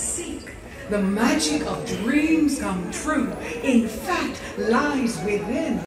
seek. The magic of dreams come true, in fact, lies within.